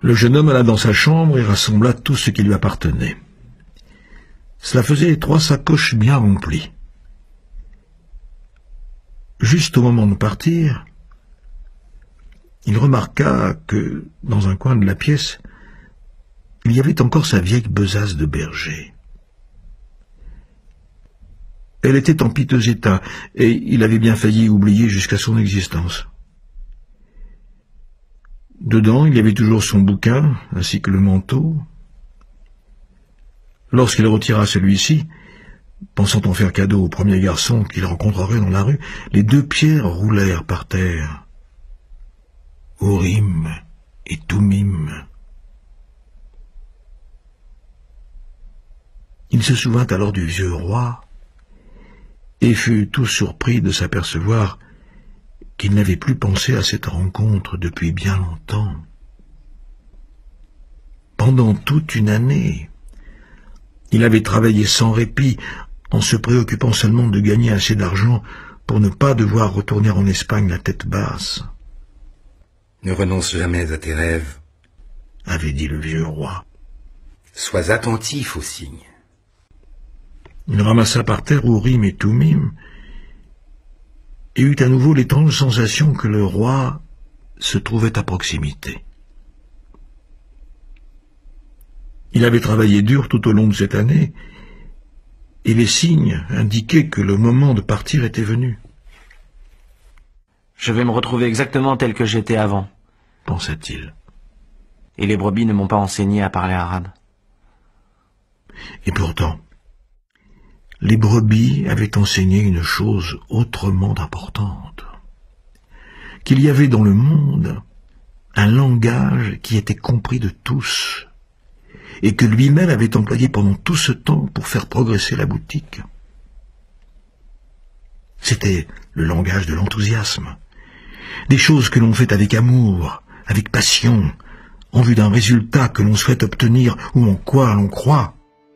Le jeune homme alla dans sa chambre et rassembla tout ce qui lui appartenait. Cela faisait 3 sacoches bien remplies. Juste au moment de partir, il remarqua que, dans un coin de la pièce, il y avait encore sa vieille besace de berger. Elle était en piteux état, et il avait bien failli oublier jusqu'à son existence. Dedans, il y avait toujours son bouquin, ainsi que le manteau. Lorsqu'il retira celui-ci, pensant en faire cadeau au premier garçon qu'il rencontrerait dans la rue, les 2 pierres roulèrent par terre. Urim et Thummim. Il se souvint alors du vieux roi et fut tout surpris de s'apercevoir qu'il n'avait plus pensé à cette rencontre depuis bien longtemps. Pendant toute une année, il avait travaillé sans répit en se préoccupant seulement de gagner assez d'argent pour ne pas devoir retourner en Espagne la tête basse. « Ne renonce jamais à tes rêves, » avait dit le vieux roi. « Sois attentif aux signes. » Il ramassa par terre Urim et Thummim et eut à nouveau l'étrange sensation que le roi se trouvait à proximité. Il avait travaillé dur tout au long de cette année, et les signes indiquaient que le moment de partir était venu. « Je vais me retrouver exactement tel que j'étais avant, » pensa-t-il. « Et les brebis ne m'ont pas enseigné à parler arabe. » Et pourtant, les brebis avaient enseigné une chose autrement importante, qu'il y avait dans le monde un langage qui était compris de tous, et que lui-même avait employé pendant tout ce temps pour faire progresser la boutique. C'était le langage de l'enthousiasme, des choses que l'on fait avec amour, avec passion, en vue d'un résultat que l'on souhaite obtenir ou en quoi l'on croit.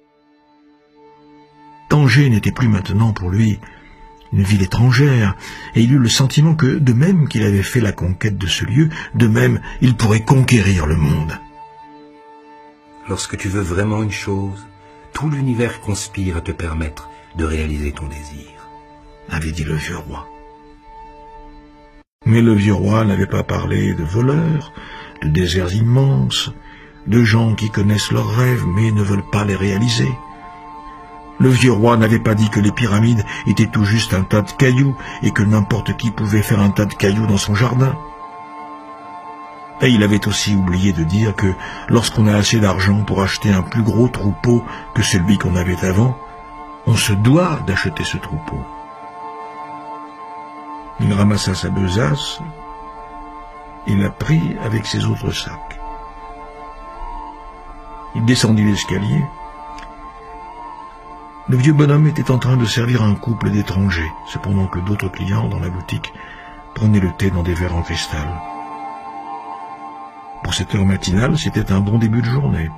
Tanger n'était plus maintenant pour lui une ville étrangère, et il eut le sentiment que, de même qu'il avait fait la conquête de ce lieu, de même il pourrait conquérir le monde. Lorsque tu veux vraiment une chose, tout l'univers conspire à te permettre de réaliser ton désir, avait dit le vieux roi. Mais le vieux roi n'avait pas parlé de voleurs, de déserts immenses, de gens qui connaissent leurs rêves mais ne veulent pas les réaliser. Le vieux roi n'avait pas dit que les pyramides étaient tout juste un tas de cailloux et que n'importe qui pouvait faire un tas de cailloux dans son jardin. Et il avait aussi oublié de dire que lorsqu'on a assez d'argent pour acheter un plus gros troupeau que celui qu'on avait avant, on se doit d'acheter ce troupeau. Il ramassa sa besace et la prit avec ses autres sacs. Il descendit l'escalier. Le vieux bonhomme était en train de servir un couple d'étrangers, cependant que d'autres clients dans la boutique prenaient le thé dans des verres en cristal. Pour cette heure matinale, c'était un bon début de journée.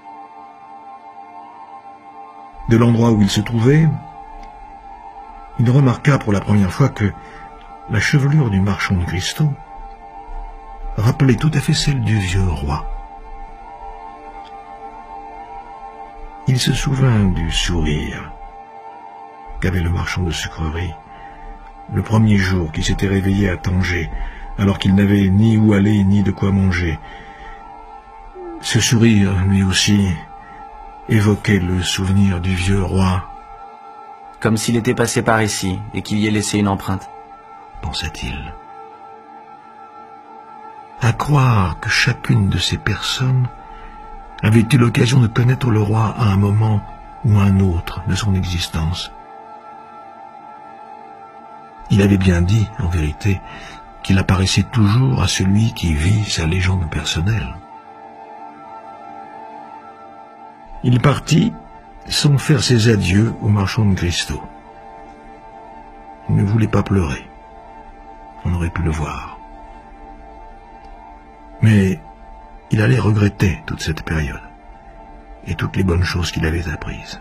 De l'endroit où il se trouvait, il remarqua pour la première fois que la chevelure du marchand de cristaux rappelait tout à fait celle du vieux roi. Il se souvint du sourire qu'avait le marchand de sucreries le premier jour qu'il s'était réveillé à Tanger, alors qu'il n'avait ni où aller ni de quoi manger. Ce sourire, lui aussi, évoquait le souvenir du vieux roi. Comme s'il était passé par ici et qu'il y ait laissé une empreinte, pensa-t-il. À croire que chacune de ces personnes avait eu l'occasion de connaître le roi à un moment ou un autre de son existence. Il avait bien dit, en vérité, qu'il apparaissait toujours à celui qui vit sa légende personnelle. Il partit sans faire ses adieux au marchand de cristaux. Il ne voulait pas pleurer. On aurait pu le voir. Mais il allait regretter toute cette période et toutes les bonnes choses qu'il avait apprises.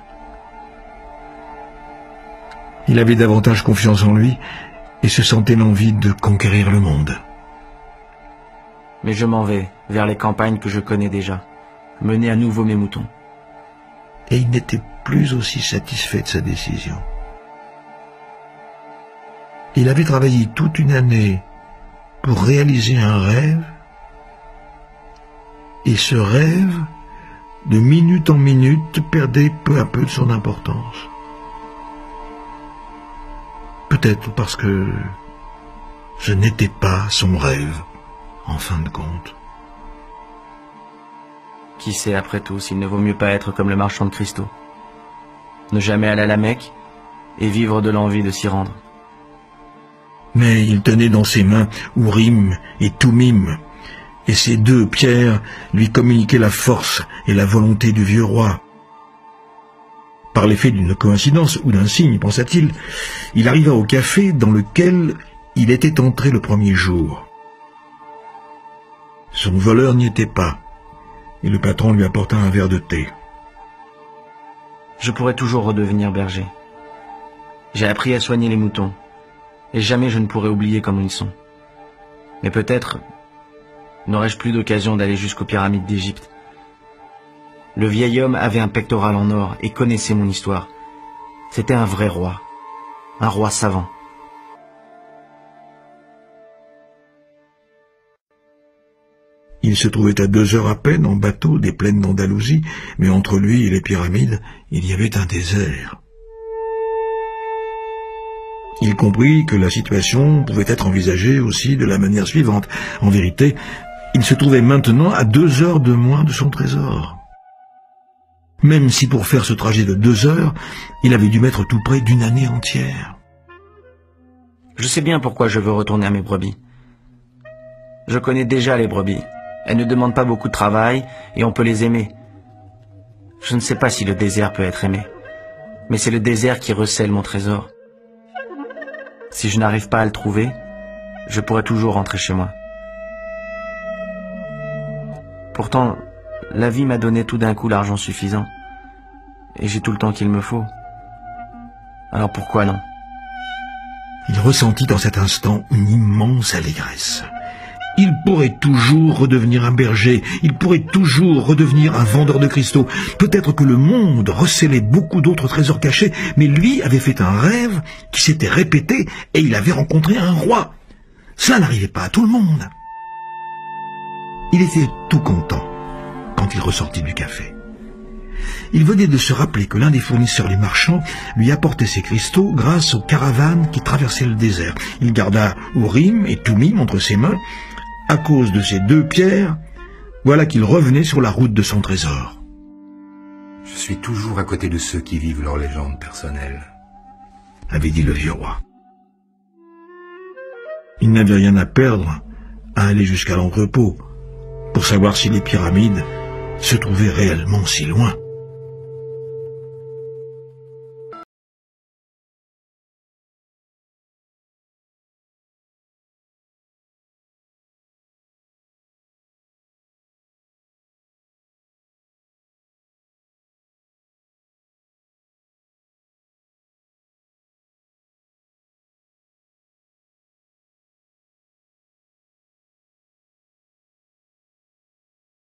Il avait davantage confiance en lui et se sentait l'envie de conquérir le monde. Mais je m'en vais vers les campagnes que je connais déjà, mener à nouveau mes moutons. Et il n'était plus aussi satisfait de sa décision. Il avait travaillé toute une année pour réaliser un rêve, et ce rêve, de minute en minute, perdait peu à peu de son importance. Peut-être parce que ce n'était pas son rêve, en fin de compte. Qui sait après tout s'il ne vaut mieux pas être comme le marchand de cristaux, ne jamais aller à la Mecque et vivre de l'envie de s'y rendre. Mais il tenait dans ses mains Urim et Thummim, et ces deux pierres lui communiquaient la force et la volonté du vieux roi. Par l'effet d'une coïncidence ou d'un signe, pensa-t-il, il arriva au café dans lequel il était entré le premier jour. Son voleur n'y était pas, et le patron lui apporta un verre de thé. Je pourrais toujours redevenir berger. J'ai appris à soigner les moutons, et jamais je ne pourrai oublier comment ils sont. Mais peut-être n'aurais-je plus d'occasion d'aller jusqu'aux pyramides d'Égypte. Le vieil homme avait un pectoral en or et connaissait mon histoire. C'était un vrai roi, un roi savant. Il se trouvait à 2 heures à peine en bateau des plaines d'Andalousie, mais entre lui et les pyramides, il y avait un désert. Il comprit que la situation pouvait être envisagée aussi de la manière suivante. En vérité, il se trouvait maintenant à 2 heures de moins de son trésor. Même si pour faire ce trajet de 2 heures, il avait dû mettre tout près d'une année entière. Je sais bien pourquoi je veux retourner à mes brebis. Je connais déjà les brebis. Elles ne demandent pas beaucoup de travail et on peut les aimer. Je ne sais pas si le désert peut être aimé, mais c'est le désert qui recèle mon trésor. Si je n'arrive pas à le trouver, je pourrai toujours rentrer chez moi. Pourtant, la vie m'a donné tout d'un coup l'argent suffisant, et j'ai tout le temps qu'il me faut. Alors pourquoi non? Il ressentit dans cet instant une immense allégresse. Il pourrait toujours redevenir un berger, il pourrait toujours redevenir un vendeur de cristaux. Peut-être que le monde recélait beaucoup d'autres trésors cachés, mais lui avait fait un rêve qui s'était répété et il avait rencontré un roi. Cela n'arrivait pas à tout le monde. Il était tout content quand il ressortit du café. Il venait de se rappeler que l'un des fournisseurs, les marchands, lui apportait ses cristaux grâce aux caravanes qui traversaient le désert. Il garda Urim et Thummim entre ses mains. À cause de ces 2 pierres, voilà qu'il revenait sur la route de son trésor. Je suis toujours à côté de ceux qui vivent leur légende personnelle, avait dit le vieux roi. Il n'avait rien à perdre à aller jusqu'à l'entrepôt pour savoir si les pyramides se trouvaient réellement si loin.